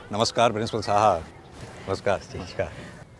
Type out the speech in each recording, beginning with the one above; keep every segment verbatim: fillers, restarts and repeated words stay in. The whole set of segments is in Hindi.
नमस्कार प्रिंसिपल साहब। नमस्कार नमस्कार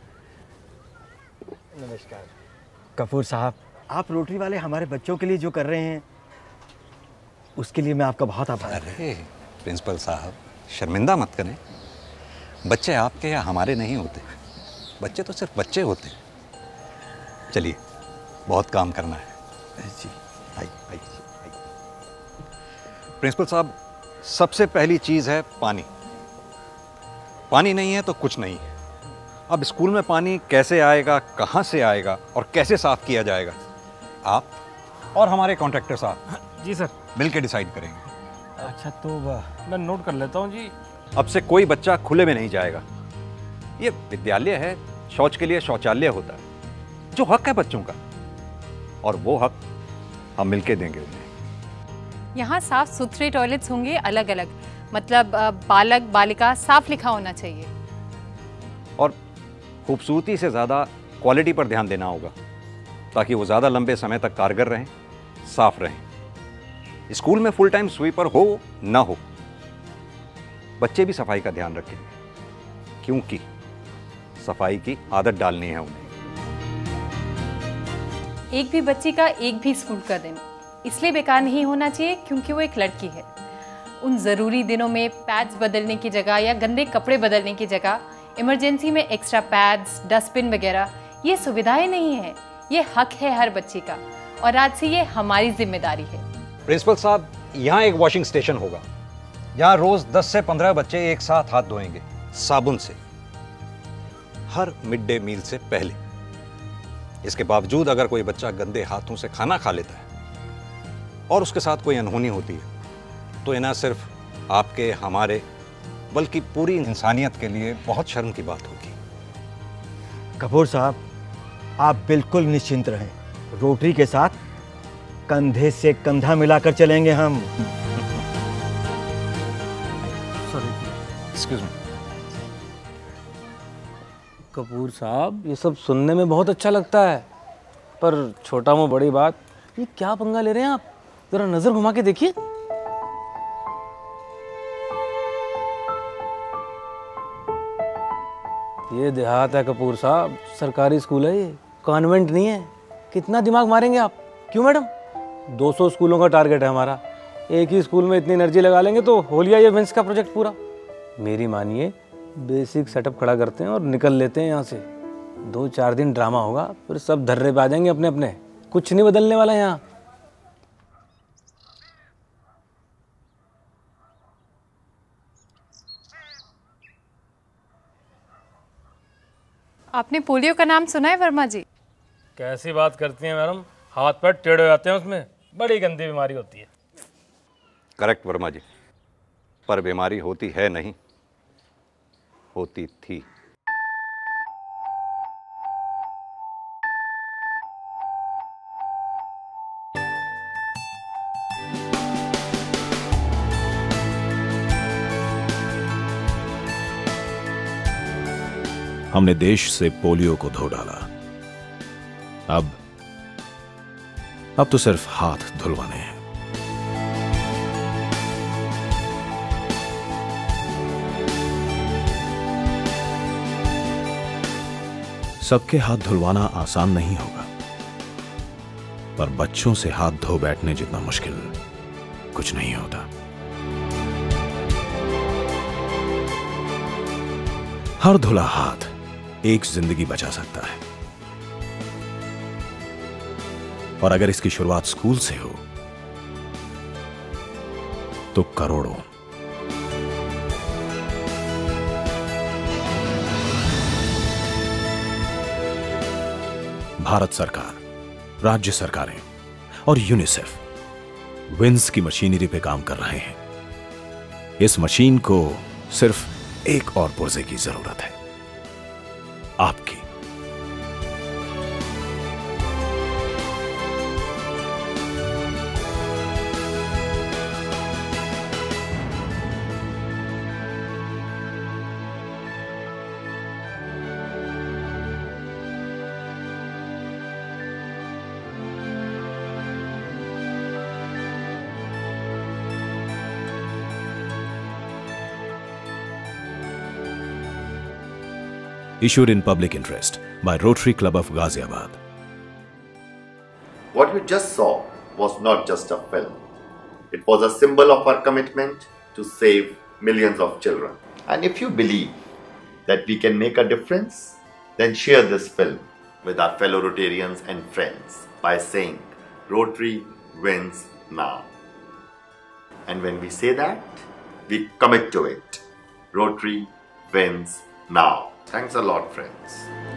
नमस्कार। कपूर साहब, आप रोटरी वाले हमारे बच्चों के लिए जो कर रहे हैं उसके लिए मैं आपका बहुत आभारी हूं। अरे प्रिंसिपल साहब, शर्मिंदा मत करें। बच्चे आपके या हमारे नहीं होते, बच्चे तो सिर्फ बच्चे होते हैं। चलिए, बहुत काम करना है। जी आइए आइए आइए। प्रिंसिपल साहब, सबसे पहली चीज़ है पानी। पानी नहीं है तो कुछ नहीं है। अब स्कूल में पानी कैसे आएगा, कहाँ से आएगा और कैसे साफ किया जाएगा, आप और हमारे कॉन्ट्रैक्टर साहब जी सर मिलकर डिसाइड करेंगे। अच्छा तो मैं नोट कर लेता हूँ जी। अब से कोई बच्चा खुले में नहीं जाएगा। ये विद्यालय है, शौच के लिए शौचालय होता है, जो हक है बच्चों का, और वो हक हम मिलके देंगे उन्हें। यहाँ साफ सुथरे टॉयलेट्स होंगे अलग अलग, मतलब बालक बालिका साफ लिखा होना चाहिए। और खूबसूरती से ज़्यादा क्वालिटी पर ध्यान देना होगा, ताकि वो ज़्यादा लंबे समय तक कारगर रहें, साफ रहें। स्कूल में फुल टाइम स्वीपर हो ना हो, बच्चे भी सफाई का ध्यान रखें, क्योंकि सफाई की आदत डालनी है उन्हें। एक भी बच्ची का एक भी स्कूल का दिन इसलिए बेकार नहीं होना चाहिए क्योंकि वो एक लड़की है। उन ज़रूरी दिनों में पैड्स बदलने की जगह या गंदे कपड़े बदलने की जगह इमरजेंसी में एक्स्ट्रा पैड्स, डस्टबिन वगैरह, ये सुविधाएं नहीं है। ये हक है हर बच्ची का, और आज से ये हमारी जिम्मेदारी है। प्रिंसिपल साहब, यहाँ एक वॉशिंग स्टेशन होगा, जहाँ रोज दस से पंद्रह बच्चे एक साथ हाथ धोएंगे साबुन से, हर मिड डे मील से पहले। इसके बावजूद अगर कोई बच्चा गंदे हाथों से खाना खा लेता है और उसके साथ कोई अनहोनी होती है, तो ये ना सिर्फ आपके हमारे बल्कि पूरी इंसानियत के लिए बहुत शर्म की बात होगी। कपूर साहब, आप बिल्कुल निश्चिंत रहें। रोटरी के साथ कंधे से कंधा मिलाकर चलेंगे हम। Sorry excuse me. कपूर साहब, ये सब सुनने में बहुत अच्छा लगता है, पर छोटा मुंह बड़ी बात, ये क्या पंगा ले रहे हैं आप? जरा नजर घुमा के देखिए। ये देहात है कपूर साहब, सरकारी स्कूल है ये, कॉन्वेंट नहीं है। कितना दिमाग मारेंगे आप? क्यों मैडम? दो सौ स्कूलों का टारगेट है हमारा। एक ही स्कूल में इतनी एनर्जी लगा लेंगे तो हो लिया ये बेंस का प्रोजेक्ट पूरा। मेरी मानिए, बेसिक सेटअप खड़ा करते हैं और निकल लेते हैं यहाँ से। दो चार दिन ड्रामा होगा, फिर सब धर्रे पे आ जाएंगे अपने अपने। कुछ नहीं बदलने वाला यहाँ। आपने पोलियो का नाम सुना है वर्मा जी? कैसी बात करती हैं मैडम, हाथ पैर टेढ़े हो जाते हैं उसमें। बड़ी गंदी बीमारी होती है। करेक्ट वर्मा जी, पर बीमारी होती है नहीं, होती थी। हमने देश से पोलियो को धो डाला। अब अब तो सिर्फ हाथ धुलवाने हैं। सबके हाथ धुलवाना आसान नहीं होगा, पर बच्चों से हाथ धो बैठने जितना मुश्किल कुछ नहीं होता। हर धुला हाथ एक जिंदगी बचा सकता है, और अगर इसकी शुरुआत स्कूल से हो तो करोड़ों। भारत सरकार, राज्य सरकारें और यूनिसेफ विंस की मशीनरी पे काम कर रहे हैं। इस मशीन को सिर्फ एक और पुर्जे की जरूरत है, आपकी। issued in public interest by Rotary Club of Ghaziabad. What you just saw was not just a film. It was a symbol of our commitment to save millions of children. And if you believe that we can make a difference, then share this film with our fellow Rotarians and friends by saying, Rotary wins now. And when we say that, we commit to it. Rotary wins now. Thanks a lot, friends.